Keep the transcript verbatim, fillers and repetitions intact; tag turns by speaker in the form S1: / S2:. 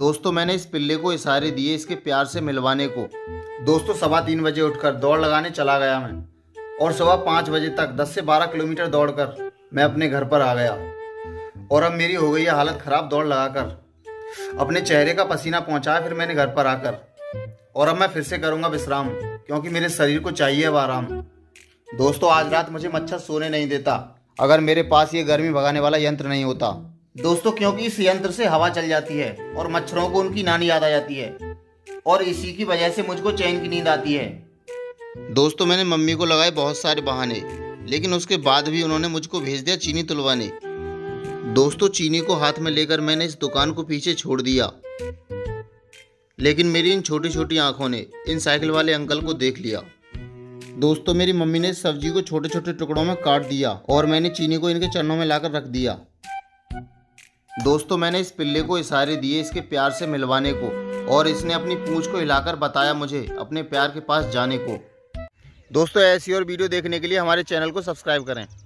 S1: दोस्तों मैंने इस पिल्ले को इशारे दिए इसके प्यार से मिलवाने को। दोस्तों सवा तीन बजे उठकर दौड़ लगाने चला गया मैं और सुबह पाँच बजे तक दस से बारह किलोमीटर दौड़कर मैं अपने घर पर आ गया। और अब मेरी हो गई है हालत ख़राब दौड़ लगाकर। अपने चेहरे का पसीना पहुंचाया फिर मैंने घर पर आकर, और अब मैं फिर से करूंगा विश्राम क्योंकि मेरे शरीर को चाहिए अब आराम। दोस्तों आज रात मुझे मच्छर सोने नहीं देता अगर मेरे पास ये गर्मी भगाने वाला यंत्र नहीं होता। दोस्तों क्योंकि इस यंत्र से हवा चल जाती है और मच्छरों को उनकी नानी याद आ जाती है और इसी की वजह से मुझको चैन की नींद आती है। दोस्तों मैंने मम्मी को लगाए बहुत सारे बहाने, लेकिन उसके बाद भी उन्होंने मुझको भेज दिया चीनी तुलवाने। दोस्तों चीनी को हाथ में लेकर मैंने इस दुकान को पीछे छोड़ दिया, लेकिन मेरी इन छोटी छोटी आंखों ने इन साइकिल वाले अंकल को देख लिया। दोस्तों मेरी मम्मी ने इस सब्जी को छोटे छोटे टुकड़ों में काट दिया और मैंने चीनी को इनके चरणों में लाकर रख दिया। दोस्तों मैंने इस पिल्ले को इशारे दिए इसके प्यार से मिलवाने को, और इसने अपनी पूंछ को हिलाकर बताया मुझे अपने प्यार के पास जाने को। दोस्तों ऐसी और वीडियो देखने के लिए हमारे चैनल को सब्सक्राइब करें।